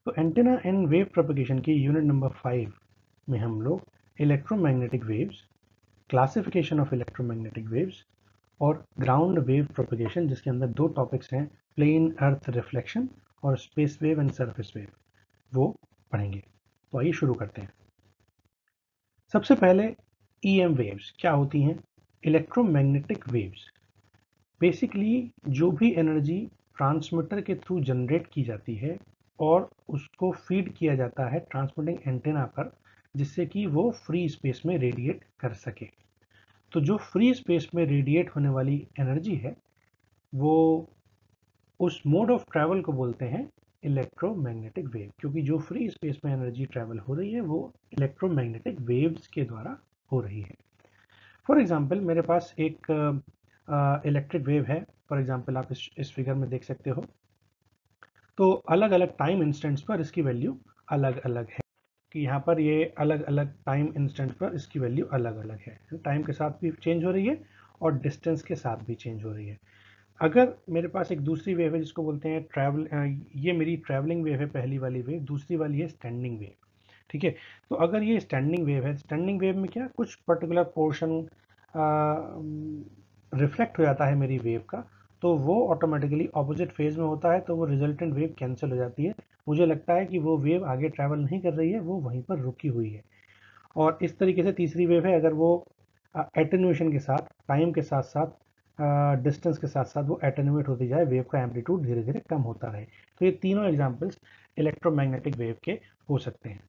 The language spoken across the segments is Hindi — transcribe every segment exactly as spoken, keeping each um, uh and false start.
तो एंटेना एंड वेव प्रोपगेशन की यूनिट नंबर फाइव में हम लोग electromagnetic waves, classification of electromagnetic waves और ग्राउंड वेव प्रोपगेशन, जिसके अंदर दो टॉपिक्स हैं, प्लेन अर्थ रिफ्लेक्शन और space wave and surface wave, वो पढ़ेंगे। तो आइए शुरू करते हैं। सबसे पहले ईएम वेव्स क्या होती हैं? इलेक्ट्रोमैग्नेटिक वेव्स बेसिकली जो भी एनर्जी ट्रांसमीटर के थ्रू जनरेट की जाती है और उसको फीड किया जाता है ट्रांसमिटिंग एंटेना पर, जिससे कि वो फ्री स्पेस में रेडिएट कर सके। तो जो फ्री स्पेस में रेडिएट होने वाली एनर्जी है, वो उस मोड ऑफ ट्रैवल को बोलते हैं इलेक्ट्रोमैग्नेटिक वेव, क्योंकि जो फ्री स्पेस में एनर्जी ट्रैवल हो रही है वो इलेक्ट्रोमैग्नेटिक वेव्स के द्वारा हो रही है। फॉर एग्जांपल मेरे पास एक इलेक्ट्रिक वेव है। फॉर एग्जांपल आप इस इस फिगर में देख सकते हो। तो अलग अलग टाइम इंस्टेंट्स पर इसकी वैल्यू अलग अलग है, कि यहाँ पर ये अलग अलग टाइम इंस्टेंट पर इसकी वैल्यू अलग अलग है। टाइम के साथ भी चेंज हो रही है और डिस्टेंस के साथ भी चेंज हो रही है। अगर मेरे पास एक दूसरी वेव है जिसको बोलते हैं ट्रैवल, ये मेरी ट्रैवलिंग वेव है, पहली वाली वेव। दूसरी वाली है स्टैंडिंग वेव। ठीक है। तो अगर ये स्टैंडिंग वेव है, स्टैंडिंग वेव में क्या कुछ पर्टिकुलर पोर्शन रिफ्लेक्ट हो जाता है मेरी वेव का, तो वो ऑटोमेटिकली ऑपोजिट फेज में होता है, तो वो रिजल्टेंट वेव कैंसिल हो जाती है। मुझे लगता है कि वो वेव आगे ट्रैवल नहीं कर रही है, वो वहीं पर रुकी हुई है। और इस तरीके से तीसरी वेव है, अगर वो एटेन्यूएशन के साथ, टाइम के साथ साथ, डिस्टेंस के साथ साथ वो एटेन्यूएट होती जाए, वेव का एम्पलीट्यूड धीरे धीरे कम होता रहे। तो ये तीनों एग्जांपल्स इलेक्ट्रोमैग्नेटिक वेव के हो सकते हैं।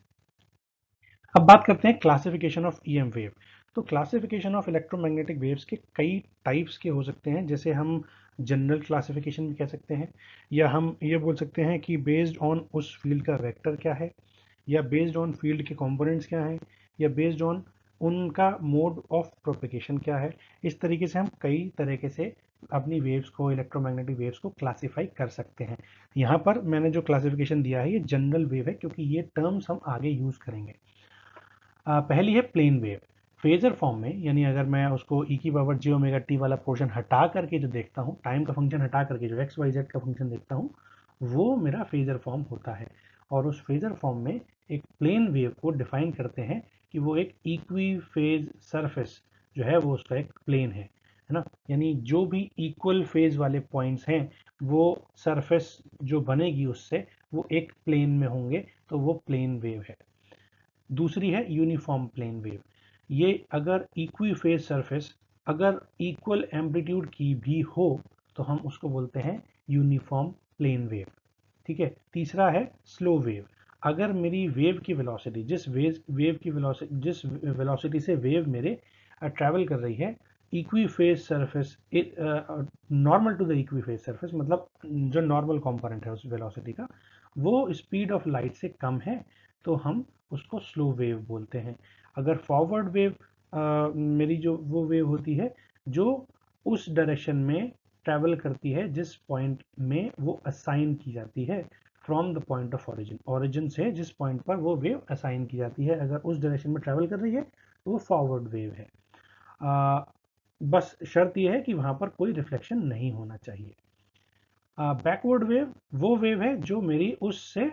अब बात करते हैं क्लासिफिकेशन ऑफ ईएम वेव। तो क्लासिफिकेशन ऑफ इलेक्ट्रोमैग्नेटिक वेव्स के कई टाइप्स के हो सकते हैं। जैसे हम जनरल क्लासिफिकेशन भी कह सकते हैं, या हम ये बोल सकते हैं कि बेस्ड ऑन उस फील्ड का वेक्टर क्या है, या बेस्ड ऑन फील्ड के कंपोनेंट्स क्या हैं, या बेस्ड ऑन उनका मोड ऑफ प्रोपेगेशन क्या है। इस तरीके से हम कई तरीके से अपनी वेव्स को, इलेक्ट्रोमैग्नेटिक वेव्स को क्लासिफाई कर सकते हैं। यहाँ पर मैंने जो क्लासिफिकेशन दिया है ये जनरल वेव है, क्योंकि ये टर्म्स हम आगे यूज करेंगे। आ, पहली है प्लेन वेव। फेजर फॉर्म में, यानी अगर मैं उसको ई की पावर जी ओमेगा टी वाला पोर्शन हटा करके जो देखता हूँ, टाइम का फंक्शन हटा करके जो एक्स वाई जेड का फंक्शन देखता हूँ, वो मेरा फेजर फॉर्म होता है। और उस फेजर फॉर्म में एक प्लेन वेव को डिफाइन करते हैं कि वो एक इक्वी फेज सरफेस जो है वो उसका एक प्लेन है है ना। यानी जो भी इक्वल फेज वाले पॉइंट्स हैं, वो सरफेस जो बनेगी उससे, वो एक प्लेन में होंगे, तो वो प्लेन वेव है। दूसरी है यूनिफॉर्म प्लेन वेव। ये अगर इक्वी फेज सरफेस अगर इक्वल एम्पलीट्यूड की भी हो, तो हम उसको बोलते हैं यूनिफॉर्म प्लेन वेव। ठीक है। तीसरा है स्लो वेव। अगर मेरी वेव की वेलोसिटी, जिस वेव वेव की वेलोसिटी जिस वेलोसिटी से वेव मेरे ट्रैवल कर रही है, equiphase surface, normal to the equiphase surface, मतलब जो नॉर्मल कंपोनेंट है उस वेलोसिटी का, वो स्पीड ऑफ लाइट से कम है, तो हम उसको स्लो वेव बोलते हैं। अगर फॉरवर्ड वेव, मेरी जो वो वेव होती है जो उस डायरेक्शन में ट्रैवल करती है जिस पॉइंट में वो असाइन की जाती है, from the point of origin, origin से जिस पॉइंट पर वो वेव असाइन की जाती है, अगर उस डायरेक्शन में ट्रैवल कर रही है तो वो फॉरवर्ड वेव है। आ, बस शर्त यह है कि वहां पर कोई रिफ्लेक्शन नहीं होना चाहिए। बैकवर्ड वेव वो वेव है जो मेरी उससे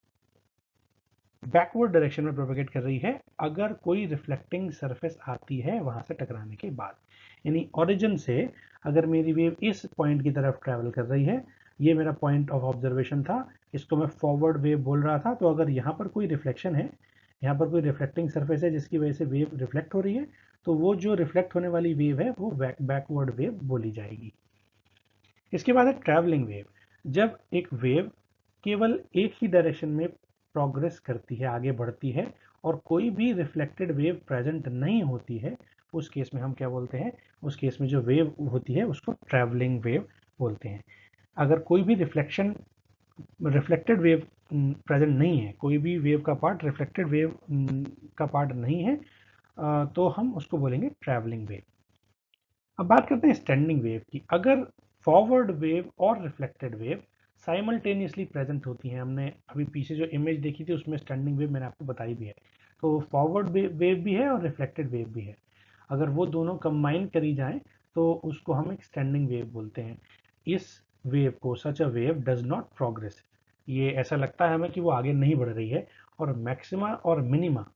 बैकवर्ड डायरेक्शन में प्रोपेगेट कर रही है, अगर कोई रिफ्लेक्टिंग सरफेस आती है वहां से टकराने के बाद। यानी ओरिजिन से अगर मेरी वेव इस पॉइंट की तरफ ट्रैवल कर रही है, ये मेरा पॉइंट ऑफ ऑब्जर्वेशन था, इसको मैं फॉरवर्ड वेव बोल रहा था, तो अगर यहाँ पर कोई रिफ्लेक्शन है, यहाँ पर कोई रिफ्लेक्टिंग सरफेस है जिसकी वजह से वेव रिफ्लेक्ट हो रही है, तो वो जो रिफ्लेक्ट होने वाली वेव है वो बैकवर्ड वेव बोली जाएगी। इसके बाद है ट्रैवलिंग वेव। जब एक वेव केवल एक ही डायरेक्शन में प्रोग्रेस करती है, आगे बढ़ती है, और कोई भी रिफ्लेक्टेड वेव प्रेजेंट नहीं होती है, उस केस में हम क्या बोलते हैं, उस केस में जो वेव होती है उसको ट्रैवलिंग वेव बोलते हैं। अगर कोई भी रिफ्लेक्शन रिफ्लेक्टेड वेव प्रेजेंट नहीं है, कोई भी वेव का पार्ट रिफ्लेक्टेड वेव का पार्ट नहीं है, तो हम उसको बोलेंगे ट्रैवलिंग वेव। अब बात करते हैं स्टैंडिंग वेव की। अगर फॉरवर्ड वेव और रिफ्लेक्टेड वेव साइमल्टेनियसली प्रेजेंट होती हैं, हमने अभी पीछे जो इमेज देखी थी उसमें स्टैंडिंग वेव मैंने आपको बताई भी है, तो फॉरवर्ड वेव भी है और रिफ्लेक्टेड वेव भी है। अगर वो दोनों कंबाइन करी जाएं तो उसको हम एक स्टैंडिंग वेव बोलते हैं। इस वेव को, such a wave does not progress, ये ऐसा लगता है हमें कि वो आगे नहीं बढ़ रही है, और मैक्सिमा और मिनिमा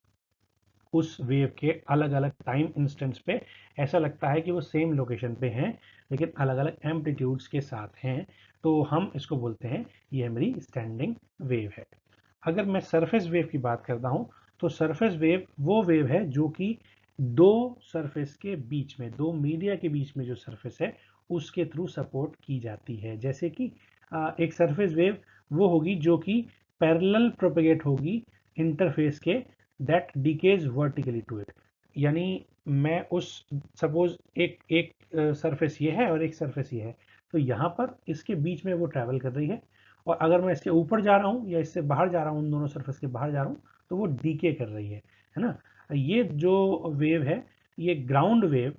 उस वेव के अलग अलग टाइम इंस्टेंट्स पे ऐसा लगता है कि वो सेम लोकेशन पे हैं, लेकिन अलग अलग एम्पलीट्यूड्स के साथ हैं। तो हम इसको बोलते हैं ये मेरी स्टैंडिंग वेव है। अगर मैं सरफेस वेव की बात करता हूं, तो सरफेस वेव वो वेव है जो कि दो सरफेस के बीच में, दो मीडिया के बीच में जो सरफेस है उसके थ्रू सपोर्ट की जाती है। जैसे कि एक सरफेस वेव वो होगी जो कि पैरेलल प्रोपेगेट होगी इंटरफेस के, that decays vertically to it. यानी मैं उस सपोज एक एक सरफेस ये है और एक सरफेस ये है, तो यहाँ पर इसके बीच में वो ट्रैवल कर रही है, और अगर मैं इसके ऊपर जा रहा हूँ या इससे बाहर जा रहा हूँ, उन दोनों सरफेस के बाहर जा रहा हूँ, तो वो डीके कर रही है है ना। ये जो वेव है, ये ग्राउंड वेव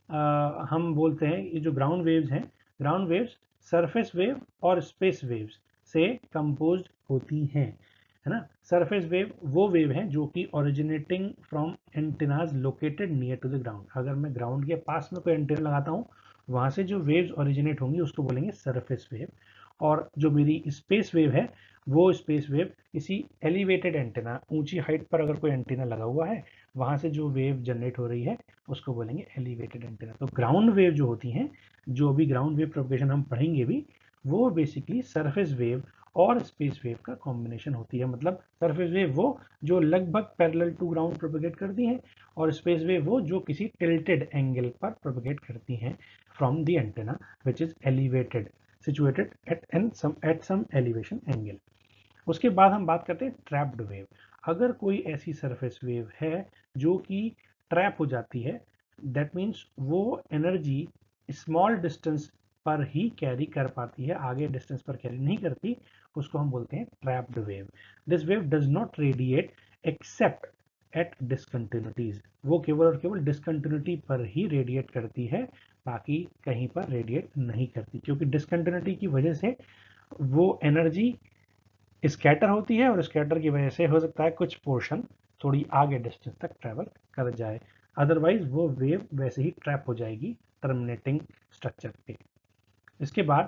हम बोलते हैं। ये जो ग्राउंड वेव्स हैं, ग्राउंड वेव्स सरफेस वेव और स्पेस वेव्स से कंपोज्ड होती हैं, है ना। सरफेस वेव वो वेव हैं जो कि originating from antennas located near to the ground. अगर मैं ग्राउंड के पास में कोई एंटेना लगाता हूँ, वहां से जो वेव्स ओरिजिनेट होंगी उसको बोलेंगे सरफेस वेव। और जो मेरी स्पेस वेव है, वो स्पेस वेव इसी एलिवेटेड एंटेना, ऊंची हाइट पर अगर कोई एंटेना लगा हुआ है, वहां से जो वेव जनरेट हो रही है उसको बोलेंगे एलिवेटेड एंटेना। तो ग्राउंड वेव जो होती हैं, जो भी ग्राउंड वेव प्रोपगेशन हम पढ़ेंगे भी, वो बेसिकली सरफेस वेव और स्पेस वेव का कॉम्बिनेशन होती है। मतलब सरफेस वेव वो जो लगभग पैरेलल टू ग्राउंड प्रोपगेट करती हैं, और स्पेस वेव वो जो किसी टिल्टेड एंगल पर प्रोपगेट करती हैं from the antenna which is elevated, situated at an some at some elevation angle। उसके बाद हम बात करते हैं ट्रैप्ड वेव। अगर कोई ऐसी सरफेस वेव है जो कि ट्रैप हो जाती है, दैट मीन्स वो एनर्जी स्मॉल डिस्टेंस पर ही कैरी कर पाती है, आगे डिस्टेंस पर कैरी नहीं करती, उसको हम बोलते हैं trapped wave. This wave does not radiate except at discontinuities. वो केवल और केवल डिसकंटिन्यूटी पर ही रेडिएट करती है, बाकी कहीं पर रेडिएट नहीं करती, क्योंकि डिसकंटिन्यूटी की वजह से वो एनर्जी स्कैटर होती है, और स्कैटर की वजह से हो सकता है कुछ पोर्शन थोड़ी आगे डिस्टेंस तक ट्रेवल कर जाए, अदरवाइज वो वेव वैसे ही ट्रैप हो जाएगी टर्मिनेटिंग स्ट्रक्चर पे। इसके बाद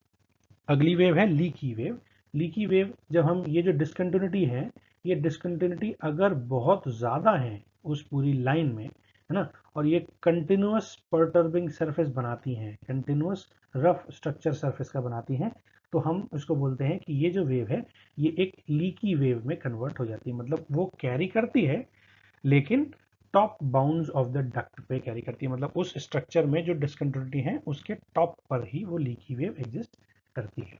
अगली वेव है लीकी वेव। लीकी वेव, जब हम ये जो डिसकंटिन्यूटी है, ये डिसकंटिन्यूटी अगर बहुत ज़्यादा है उस पूरी लाइन में, है ना, और ये कंटिन्यूअस परटर्बिंग सरफेस बनाती हैं, कंटिन्यूअस रफ स्ट्रक्चर सरफेस का बनाती हैं, तो हम उसको बोलते हैं कि ये जो वेव है ये एक लीकी वेव में कन्वर्ट हो जाती है। मतलब वो कैरी करती है, लेकिन top bounds of the duct पे कैरी करती है। मतलब उस स्ट्रक्चर में जो डिसकंटिन्यूटी है उसके टॉप पर ही वो लीकी वेव एग्जिस्ट करती है।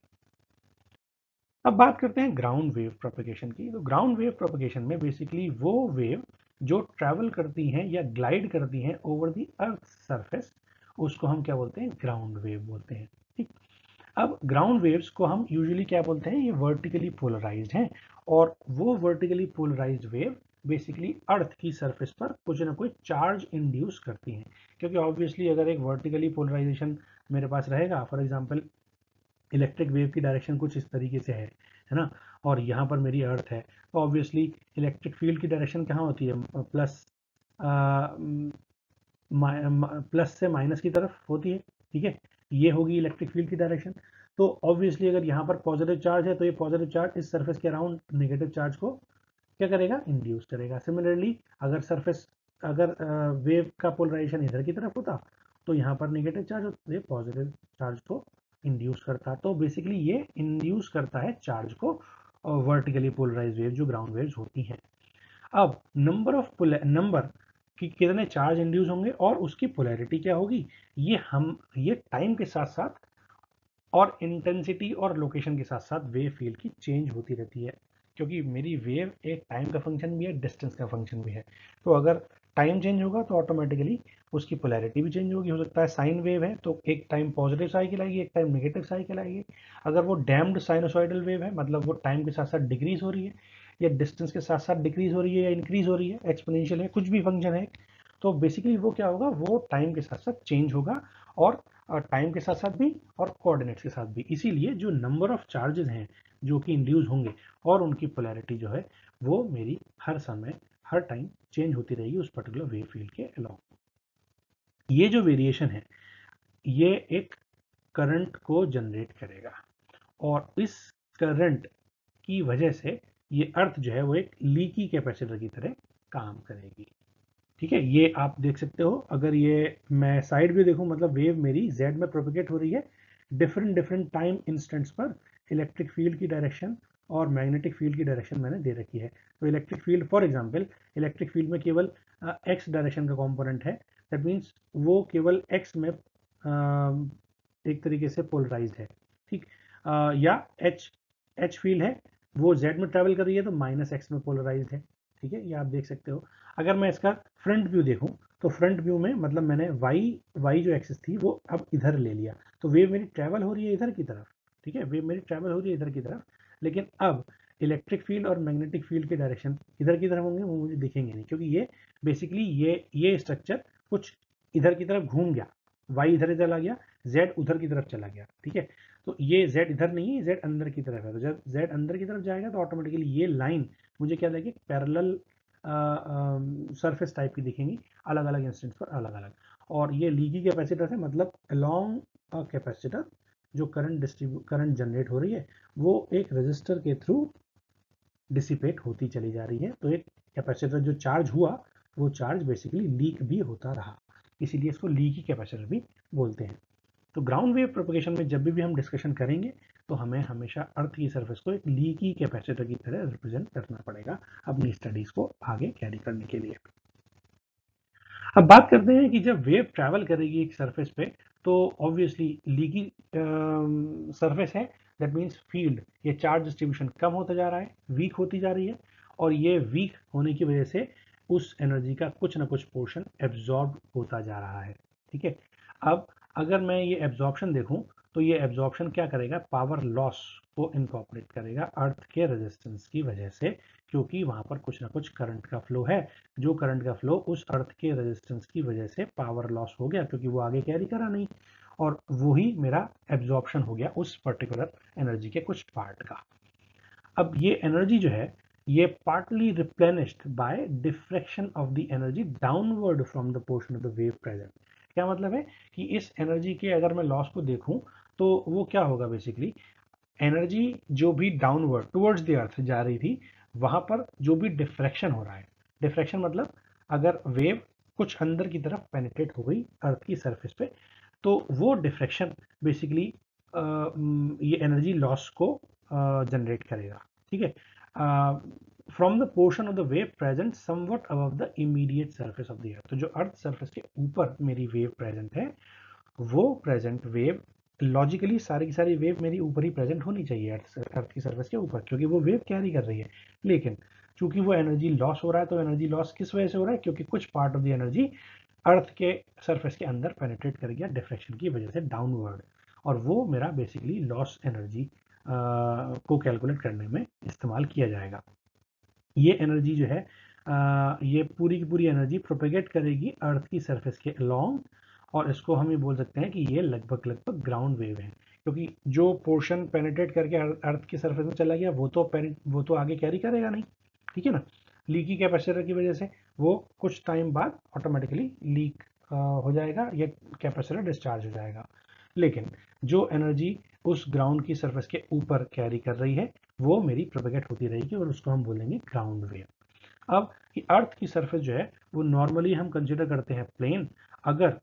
अब बात करते हैं ग्राउंड वेव प्रोपगेशन की। तो ग्राउंड वेव प्रोपगेशन में बेसिकली वो वेव जो ट्रैवल करती हैं या ग्लाइड करती हैं ओवर द अर्थ सरफेस, उसको हम क्या बोलते हैं, ग्राउंड वेव बोलते हैं। ठीक। अब ग्राउंड वेव्स को हम यूजुअली क्या बोलते हैं, ये वर्टिकली पोलराइज्ड हैं, और वो vertically polarized wave basically earth की सरफेस पर कुछ ना कुछ चार्ज इंड्यूस करती हैं। क्योंकि ऑब्वियसली अगर एक वर्टिकली पोलराइजेशन मेरे पास रहेगा, फॉर एग्जांपल इलेक्ट्रिक वेव की डायरेक्शन कुछ इस तरीके से है है ना, और यहाँ पर मेरी अर्थ है, तो ऑब्वियसली इलेक्ट्रिक फील्ड की डायरेक्शन कहाँ होती है, प्लस प्लस से माइनस की तरफ होती है। ठीक है, ये होगी इलेक्ट्रिक फील्ड की डायरेक्शन। तो ऑब्वियसली अगर यहाँ पर पॉजिटिव चार्ज है, तो ये पॉजिटिव चार्ज इस सरफेस के अराउंड नेगेटिव चार्ज को क्या करेगा, इंड्यूस करेगा। सिमिलरली अगर सरफेस, अगर वेव का पोलराइजेशन इधर की तरफ होता, तो यहाँ पर नेगेटिव चार्ज होता, ये पॉजिटिव चार्ज को इंड्यूस करता। तो बेसिकली ये इंड्यूस करता है चार्ज को, वर्टिकली पोलराइज वेव जो ग्राउंड वेव्स होती हैं। अब नंबर ऑफ नंबर कि कितने चार्ज इंड्यूस होंगे और उसकी पोलैरिटी क्या होगी, ये हम ये टाइम के साथ साथ और इंटेंसिटी और लोकेशन के साथ साथ वेव फील्ड की चेंज होती रहती है। क्योंकि मेरी वेव एक टाइम का फंक्शन भी है, डिस्टेंस का फंक्शन भी है। तो अगर टाइम चेंज होगा तो ऑटोमेटिकली उसकी पोलैरिटी भी चेंज होगी। हो सकता है साइन वेव है तो एक टाइम पॉजिटिव साइकिल आएगी, एक टाइम नेगेटिव साइकिल आएगी। अगर वो डैम्ड साइनोसॉइडल वेव है, मतलब वो टाइम के साथ साथ डिक्रीज हो रही है, या डिस्टेंस के साथ साथ डिक्रीज हो रही है, या इंक्रीज हो रही है, एक्सपोनेंशियल है, कुछ भी फंक्शन है, तो बेसिकली वो क्या होगा, वो टाइम के साथ साथ चेंज होगा, और टाइम के साथ साथ भी और कोऑर्डिनेट्स के साथ भी। इसीलिए जो नंबर ऑफ चार्जेस हैं जो कि इंड्यूस होंगे और उनकी पोलैरिटी जो है वो मेरी हर समय हर टाइम चेंज होती रहेगी उस पर्टिकुलर वेव फील्ड के अलोंग। ये जो वेरिएशन है ये एक करंट को जनरेट करेगा, और इस करंट की वजह से ये अर्थ जो है वो एक लीकी कैपेसिटर की तरह काम करेगी। ठीक है, ये आप देख सकते हो। अगर ये मैं साइड व्यू देखूं, मतलब वेव मेरी जेड में प्रोपिगेट हो रही है, डिफरेंट डिफरेंट टाइम इंस्टेंट्स पर इलेक्ट्रिक फील्ड की डायरेक्शन और मैग्नेटिक फील्ड की डायरेक्शन मैंने दे रखी है। तो electric field, for example electric field में केवल एक्स डायरेक्शन का कंपोनेंट है, दैट मीन्स वो केवल एक्स में uh, एक तरीके से पोलराइज्ड है। ठीक, uh, या एच एच फील्ड है, वो जेड में ट्रेवल कर रही है तो माइनस एक्स में पोलराइज्ड है। ठीक है, ये आप देख सकते हो। अगर मैं इसका फ्रंट व्यू देखूं तो फ्रंट व्यू में मतलब मैंने वाई वाई जो एक्सिस थी वो अब इधर ले लिया, तो वेव मेरी ट्रैवल हो रही है इधर की तरफ। ठीक है, वेव मेरी ट्रैवल हो रही है इधर की तरफ, लेकिन अब इलेक्ट्रिक फील्ड और मैग्नेटिक फील्ड के डायरेक्शन इधर की तरफ होंगे, वो मुझे दिखेंगे नहीं, क्योंकि ये बेसिकली ये ये स्ट्रक्चर कुछ इधर की तरफ घूम गया, वाई इधर इधर आ गया, जेड उधर की तरफ चला गया। ठीक है, तो ये जेड इधर नहीं है, जेड अंदर की तरफ है, तो जब जेड अंदर की तरफ जाएगा तो ऑटोमेटिकली ये लाइन मुझे क्या लगे, पैरेलल सरफेस टाइप की दिखेंगी, अलग अलग इंस्टेंट्स पर अलग अलग। और ये लीकी कैपेसिटर है, मतलब अलोंग अ कैपेसिटर जो करंट डिस्ट्रीब्यूट करंट जनरेट हो रही है वो एक रेजिस्टर के थ्रू डिसिपेट होती चली जा रही है। तो एक कैपेसिटर जो चार्ज हुआ वो चार्ज बेसिकली लीक भी होता रहा, इसीलिए इसको लीकी कैपेसिटर भी बोलते हैं। तो ग्राउंड वेव प्रोपगेशन में जब भी हम डिस्कशन करेंगे तो हमें हमेशा अर्थ की सरफेस को एक लीकी कैपेसिटर की तरह रिप्रेजेंट करना पड़ेगा अपनी स्टडीज को आगे कैरी करने के लिए। अब बात करते हैं कि जब वेव ट्रैवल करेगी एक सरफेस पे तो ऑब्वियसली लीकी सरफेस है, दैट मीन्स फील्ड, ये चार्ज डिस्ट्रीब्यूशन कम होता जा रहा है, वीक होती जा रही है, और ये वीक होने की वजह से उस एनर्जी का कुछ ना कुछ पोर्शन एब्जॉर्ब होता जा रहा है। ठीक है, अब अगर मैं ये एब्जॉर्प्शन देखूं तो ये एब्जॉर्प्शन क्या करेगा, पावर लॉस को इनकॉर्पोरेट करेगा अर्थ के रेजिस्टेंस की वजह से, क्योंकि वहां पर कुछ ना कुछ करंट का फ्लो है, जो करंट का फ्लो उस अर्थ के रेजिस्टेंस की वजह से पावर लॉस हो गया, क्योंकि वो आगे कैरी करा नहीं, और वही मेरा एब्जॉर्प्शन हो गया उस पर्टिकुलर एनर्जी के कुछ पार्ट का। अब ये एनर्जी जो है ये partly replenished by diffraction of the energy downward from the portion of the wave present. क्या मतलब है कि इस एनर्जी के अगर मैं लॉस को देखूं तो वो क्या होगा, बेसिकली एनर्जी जो भी डाउनवर्ड टुवर्ड्स द अर्थ जा रही थी वहां पर जो भी डिफ्रैक्शन हो रहा है, डिफ्रैक्शन मतलब अगर वेव कुछ अंदर की तरफ पेनिट्रेट हो गई अर्थ की सरफेस पे तो वो डिफ्रैक्शन बेसिकली ये एनर्जी लॉस को जनरेट uh, करेगा। ठीक है, from the portion of the wave present somewhat above the immediate surface of the earth. तो जो अर्थ सरफेस के ऊपर मेरी वेव प्रेजेंट है वो प्रेजेंट वेव लॉजिकली सारी की सारी वेव मेरी ऊपर ही प्रेजेंट होनी चाहिए अर्थ अर्थ की सरफेस के ऊपर, क्योंकि वो वेव कैरी कर रही है, लेकिन चूंकि वो एनर्जी लॉस हो रहा है तो एनर्जी लॉस किस वजह से हो रहा है, क्योंकि कुछ part of the energy earth के सरफेस के अंदर पेनिट्रेट कर गया डिफ्रैक्शन की वजह से डाउनवर्ड, और वो मेरा बेसिकली लॉस एनर्जी को कैलकुलेट करने में इस्तेमाल किया जाएगा। ये एनर्जी जो है आ, ये पूरी की पूरी एनर्जी प्रोपेगेट करेगी अर्थ की सरफेस के अलोंग, और इसको हम ये बोल सकते हैं कि ये लगभग लगभग ग्राउंड वेव है, क्योंकि जो पोर्शन पेनिट्रेट करके अर्थ की सरफेस में चला गया वो तो वो तो आगे कैरी करेगा नहीं। ठीक है ना, लीकी कैपेसिटर की वजह से वो कुछ टाइम बाद ऑटोमेटिकली लीक हो जाएगा, ये कैपेसिटर डिस्चार्ज हो जाएगा, लेकिन जो एनर्जी उस ग्राउंड की सरफेस के ऊपर कैरी कर रही है वो मेरी प्रोपेगेट होती रहेगी और उसको हम बोलेंगे ग्राउंड वेव। अब अर्थ की सरफेस जो है वो नॉर्मली हम कंसिडर करते हैं प्लेन। अगर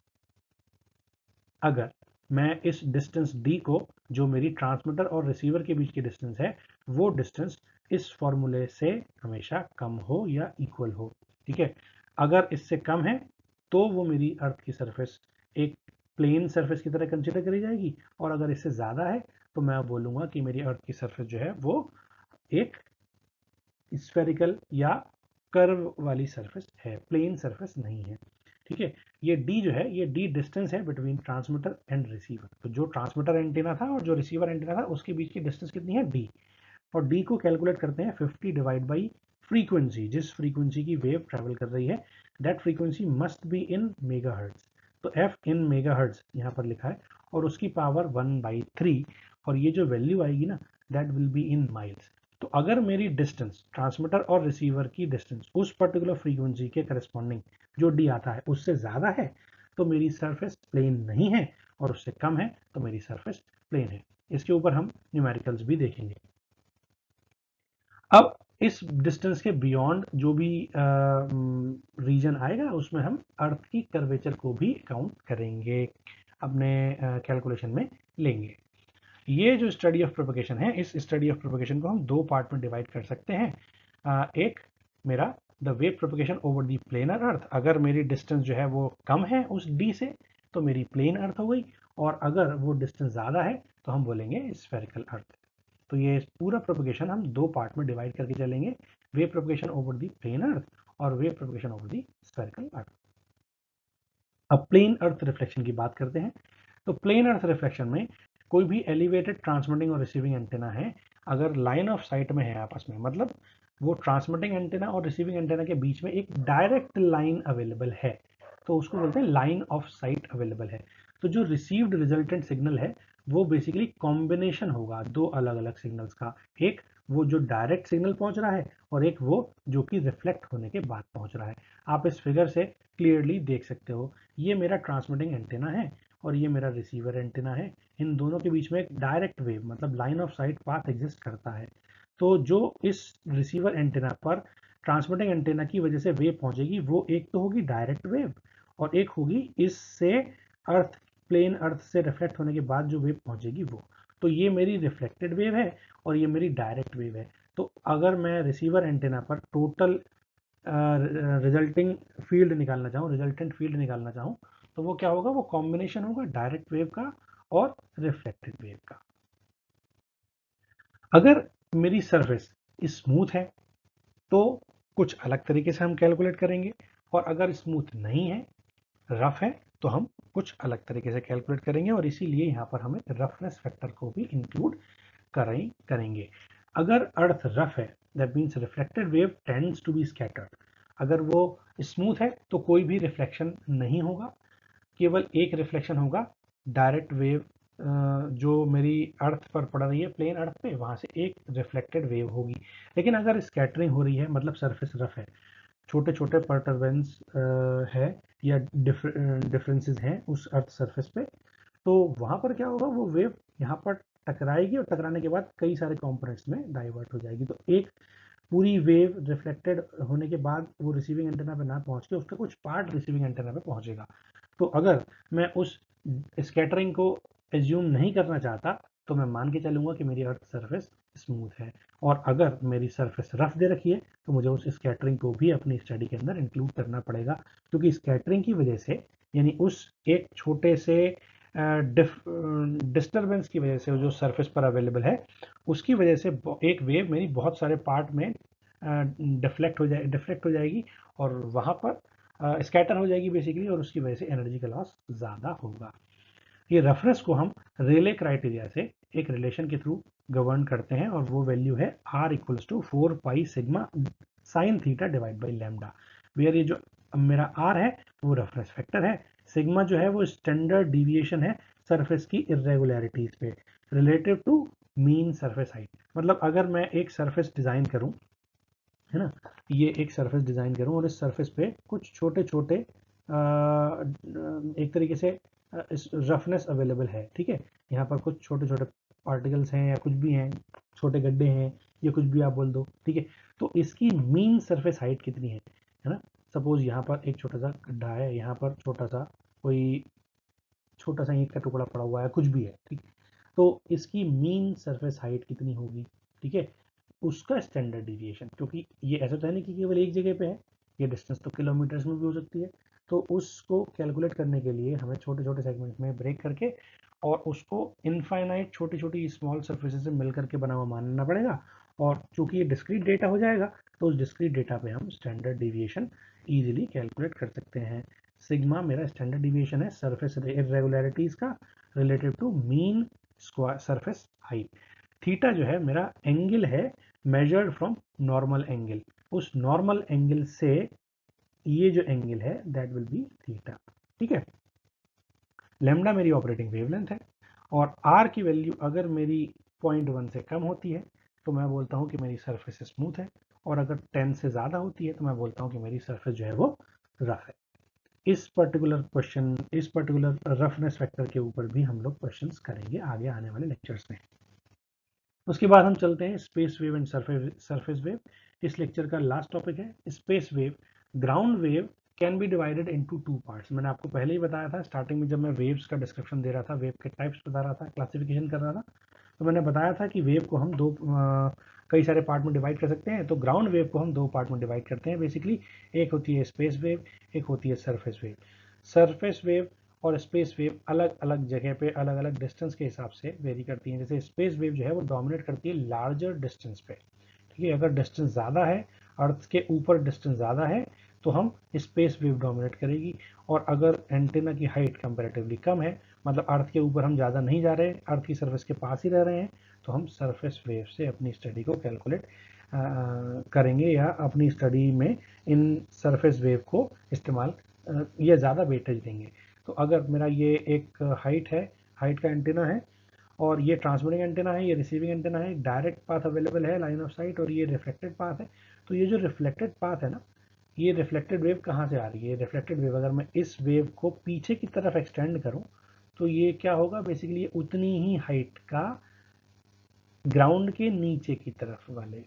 अगर मैं इस डिस्टेंस d को, जो मेरी ट्रांसमीटर और रिसीवर के बीच की डिस्टेंस है, वो डिस्टेंस इस फॉर्मूले से हमेशा कम हो या इक्वल हो। ठीक है, अगर इससे कम है तो वो मेरी अर्थ की सरफेस एक प्लेन सरफेस की तरह कंसिडर करी जाएगी, और अगर इससे ज़्यादा है तो मैं बोलूँगा कि मेरी अर्थ की सरफेस जो है वो एक स्फेरिकल या कर्व वाली सरफेस है, प्लेन सरफेस नहीं है। ठीक है, ये d जो है ये d डिस्टेंस है बिटवीन ट्रांसमीटर एंड रिसीवर। तो जो ट्रांसमीटर एंटीना था और जो रिसीवर एंटीना था उसके बीच की डिस्टेंस कितनी है, d, और d को कैलकुलेट करते हैं फिफ्टी डिवाइड बाई फ्रीक्वेंसी, जिस फ्रीक्वेंसी की वेव ट्रैवल कर रही है, that frequency must be in megahertz. तो f इन मेगाहर्ट्ज यहाँ पर लिखा है, और उसकी पावर वन बाई थ्री, और ये जो वैल्यू आएगी ना that will be in miles. तो अगर मेरी डिस्टेंस ट्रांसमीटर और रिसीवर की डिस्टेंस उस पर्टिकुलर फ्रीक्वेंसी के करस्पॉन्डिंग जो डी आता है उससे ज़्यादा है तो मेरी सरफेस प्लेन नहीं है, और उससे कम है तो मेरी सरफेस प्लेन है। इसके ऊपर हम न्यूमेरिकल्स भी देखेंगे। अब इस डिस्टेंस के बियॉन्ड जो भी रीजन आएगा उसमें हम अर्थ की कर्वेचर को भी काउंट करेंगे, अपने कैलकुलेशन में लेंगे। ये जो स्टडी ऑफ प्रोपगेशन है, इस स्टडी ऑफ प्रोपगेशन को हम दो पार्ट में डिवाइड कर सकते हैं। अ, एक मेरा the wave propagation over the planar earth, अगर मेरी डिस्टेंस जो है वो कम है उस डी से तो मेरी प्लेन अर्थ हो गई, और अगर वो डिस्टेंस ज़्यादा है तो हम बोलेंगे स्फेरिकल अर्थ। तो ये पूरा प्रोपगेशन हम दो पार्ट में डिवाइड करके चलेंगे, wave propagation over the plane earth और wave propagation over the spherical earth. अब प्लेन अर्थ रिफ्लेक्शन की बात करते हैं। तो प्लेन अर्थ रिफ्लेक्शन में कोई भी एलिवेटेड ट्रांसमिटिंग और रिसीविंग एंटेना है, अगर लाइन ऑफ साइट में है आपस में, मतलब वो ट्रांसमिटिंग एंटेना और रिसीविंग एंटेना के बीच में एक डायरेक्ट लाइन अवेलेबल है, तो उसको बोलते हैं लाइन ऑफ साइट अवेलेबल है। तो जो रिसीव्ड रिजल्टेंट सिग्नल है वो बेसिकली कॉम्बिनेशन होगा दो अलग अलग सिग्नल्स का, एक वो जो डायरेक्ट सिग्नल पहुंच रहा है और एक वो जो कि रिफ्लेक्ट होने के बाद पहुंच रहा है। आप इस फिगर से क्लियरली देख सकते हो, ये मेरा ट्रांसमिटिंग एंटेना है और ये मेरा रिसीवर एंटेना है। इन दोनों के बीच में एक डायरेक्ट वेव मतलब line of sight path exist करता है। तो जो इस रिसीवर एंटेना पर ट्रांसमिटिंग एंटेना की वजह से वेव पहुंचेगी वो एक तो होगी डायरेक्ट वेव और एक होगी इससे अर्थ प्लेन अर्थ से रिफ्लेक्ट होने के बाद जो वेव पहुंचेगी वो। तो ये मेरी रिफ्लेक्टेड वेव है और ये मेरी डायरेक्ट वेव है। तो अगर मैं रिसीवर एंटेना पर टोटल रिजल्टिंग फील्ड निकालना चाहूँ, रिजल्टेंट फील्ड निकालना चाहूँ, तो वो क्या होगा, वो कॉम्बिनेशन होगा डायरेक्ट वेव का और रिफ्लेक्टेड वेव का। अगर मेरी सरफेस स्मूथ है तो कुछ अलग तरीके से हम कैलकुलेट करेंगे, और अगर स्मूथ नहीं है, रफ है, तो हम कुछ अलग तरीके से कैलकुलेट करेंगे, और इसीलिए यहाँ पर हमें रफनेस फैक्टर को भी इंक्लूड करें करेंगे। अगर अर्थ रफ है that means reflected wave tends to be scattered. अगर वो स्मूथ है तो कोई भी रिफ्लेक्शन नहीं होगा, केवल एक रिफ्लेक्शन होगा डायरेक्ट वेव जो मेरी अर्थ पर पड़ रही है प्लेन अर्थ पे, वहां से एक रिफ्लेक्टेड वेव होगी। लेकिन अगर स्कैटरिंग हो रही है मतलब सरफेस रफ है, छोटे छोटे परटर्बेंस है या डिफरेंसेस हैं उस अर्थ सरफेस पे, तो वहां पर क्या होगा, वो वेव यहाँ पर टकराएगी और टकराने के बाद कई सारे कंपोनेंट्स में डाइवर्ट हो जाएगी। तो एक पूरी वेव रिफ्लेक्टेड होने के बाद वो रिसीविंग एंटेना पे ना पहुंच के उसका कुछ पार्ट रिसीविंग एंटेना पे पहुंचेगा। तो अगर मैं उस स्कैटरिंग को एज्यूम नहीं करना चाहता तो मैं मान के चलूंगा कि मेरी अर्थ सरफेस स्मूथ है, और अगर मेरी सरफेस रफ दे रखी है तो मुझे उस स्कैटरिंग को भी अपनी स्टडी के अंदर इंक्लूड करना पड़ेगा, क्योंकि स्कैटरिंग की वजह से, यानी उस एक छोटे से डिस्टर्बेंस की वजह से जो सरफेस पर अवेलेबल है उसकी वजह से एक वेव मेरी बहुत सारे पार्ट में डिफ्लेक्ट हो जाए डिफ्लेक्ट हो जाएगी और वहां पर स्कैटर हो जाएगी बेसिकली, और उसकी वजह से एनर्जी का लॉस ज़्यादा होगा। ये रेफरेंस को हम रेले क्राइटेरिया से एक रिलेशन के थ्रू गवर्न करते हैं, और वो वैल्यू है R equals to four pi sigma sine theta divide by lambda, where ये जो मेरा आर है वो रेफरेंस फैक्टर है, सिग्मा जो है वो स्टैंडर्ड डिविएशन है सरफेस की इरेगुलरिटीज पे relative to mean surface height. मतलब अगर मैं एक सरफेस डिजाइन करूं, है ना, ये एक सरफेस डिजाइन करूं और इस सरफेस पे कुछ छोटे छोटे एक तरीके से रफनेस अवेलेबल है, ठीक है, यहाँ पर कुछ छोटे छोटे पार्टिकल्स हैं या कुछ भी हैं, छोटे गड्ढे हैं या कुछ भी आप बोल दो, ठीक है, तो इसकी मीन सरफेस हाइट कितनी है है ना। सपोज यहाँ पर एक छोटा सा गड्ढा है, यहाँ पर छोटा सा कोई छोटा सा ईंट का टुकड़ा पड़ा हुआ है, कुछ भी है, ठीक, तो इसकी मीन सरफेस हाइट कितनी होगी, ठीक है, उसका स्टैंडर्ड डिविएशन, क्योंकि ये ऐसा तो है नहीं कि केवल एक जगह पे है, ये डिस्टेंस तो किलोमीटर्स में भी हो सकती है, तो उसको कैलकुलेट करने के लिए हमें छोटे छोटे सेगमेंट्स में ब्रेक करके और उसको इनफाइनाइट छोटी छोटी स्मॉल सर्फेसेस से मिल करके बना हुआ मानना पड़ेगा, और चूंकि ये डिस्क्रीट डेटा हो जाएगा तो उस डिस्क्रीट डेटा पे हम स्टैंडर्ड डिविएशन इजीली कैलकुलेट कर सकते हैं। सिग्मा मेरा स्टैंडर्ड डिविएशन है सरफेस इरेगुलरिटीज का relative to mean square surface height. Theta जो है मेरा एंगल है मेजर्ड फ्रॉम नॉर्मल एंगल, उस नॉर्मल एंगल से ये जो एंगल है दैट विल बी थीटा, ठीक है। लैम्डा मेरी ऑपरेटिंग वेवलेंथ है, और आर की वैल्यू अगर मेरी पॉइंट वन से कम होती है तो मैं बोलता हूँ कि मेरी सरफेस स्मूथ है, और अगर टेन से ज़्यादा होती है तो मैं बोलता हूँ कि मेरी सरफेस जो है वो रफ है। इस पर्टिकुलर क्वेश्चन इस पर्टिकुलर रफनेस फैक्टर के ऊपर भी हम लोग क्वेश्चंस करेंगे आगे आने वाले लेक्चर्स में। उसके बाद हम चलते हैं space wave and surface wave. इस लेक्चर का लास्ट टॉपिक है space wave. Ground wave can be divided into two parts. मैंने आपको पहले ही बताया था स्टार्टिंग में, जब मैं वेव्स का डिस्क्रिप्शन दे रहा था, वेव के टाइप्स बता रहा था, क्लासिफिकेशन कर रहा था, तो मैंने बताया था कि वेव को हम दो आ, कई सारे पार्ट में डिवाइड कर सकते हैं। तो ग्राउंड वेव को हम दो पार्ट में डिवाइड करते हैं बेसिकली। एक होती है स्पेस वेव, एक होती है सरफेस वेव। सरफेस वेव और स्पेस वेव अलग अलग जगह पे अलग अलग डिस्टेंस के हिसाब से वेरी करती हैं। जैसे स्पेस वेव जो है वो डोमिनेट करती है लार्जर डिस्टेंस पे। ठीक है, अगर डिस्टेंस ज़्यादा है, अर्थ के ऊपर डिस्टेंस ज़्यादा है, तो हम स्पेस वेव डोमिनेट करेगी। और अगर एंटेना की हाइट कंपैरेटिवली कम है, मतलब अर्थ के ऊपर हम ज़्यादा नहीं जा रहे, अर्थ की सरफेस के पास ही रह रहे हैं, तो हम सरफेस वेव से अपनी स्टडी को कैलकुलेट करेंगे या अपनी स्टडी में इन सरफेस वेव को इस्तेमाल या ज़्यादा वेटेज देंगे। तो अगर मेरा ये एक हाइट है, हाइट का एंटेना है, और ये ट्रांसमिटिंग एंटेना है, ये रिसीविंग एंटेना है, डायरेक्ट पाथ अवेलेबल है लाइन ऑफ साइट, और ये रिफ्लेक्टेड पाथ है। तो ये जो रिफ्लेक्टेड पाथ है ना, ये रिफ्लेक्टेड वेव कहाँ से आ रही है? रिफ्लेक्टेड वेव अगर मैं इस वेव को पीछे की तरफ एक्सटेंड करूं, तो ये क्या होगा? बेसिकली ये उतनी ही हाइट का ग्राउंड के नीचे की तरफ वाले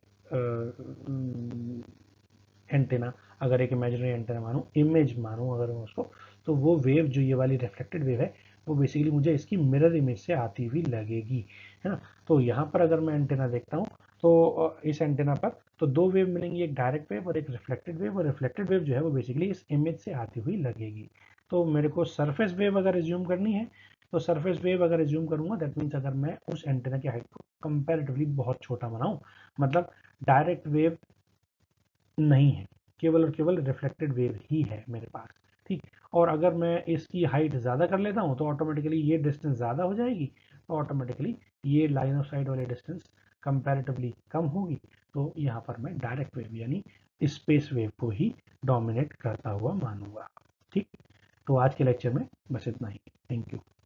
एंटेना, अगर एक इमेजिनरी एंटेना मानूं, इमेज मानूं अगर मैं उसको, तो वो वेव जो ये वाली रिफ्लेक्टेड वेव है, वो बेसिकली मुझे इसकी मिरर इमेज से आती हुई लगेगी, है ना। तो यहाँ पर अगर मैं एंटेना देखता हूँ, तो इस एंटेना पर तो दो वेव मिलेंगी, एक डायरेक्ट वेव और एक रिफ्लेक्टेड वेव। और रिफ्लेक्टेड वेव जो है वो बेसिकली इस इमेज से आती हुई लगेगी। तो मेरे को सरफेस वेव अगर रिज्यूम करनी है, तो सरफेस वेव अगर रिज्यूम करूंगा, दैट मीन्स अगर मैं उस एंटेना की हाइट को कंपैरेटिवली बहुत छोटा बनाऊं, मतलब डायरेक्ट वेव नहीं है, केवल और केवल रिफ्लेक्टेड वेव ही है मेरे पास। ठीक, और अगर मैं इसकी हाइट ज़्यादा कर लेता हूँ, तो ऑटोमेटिकली ये डिस्टेंस ज़्यादा हो जाएगी, तो ऑटोमेटिकली ये लाइन ऑफ साइट वाले डिस्टेंस कंपैरेटिवली कम होगी। तो यहाँ पर मैं डायरेक्ट वेव यानी स्पेस वेव को ही डोमिनेट करता हुआ मानूंगा। ठीक, तो आज के लेक्चर में बस इतना ही। Thank you.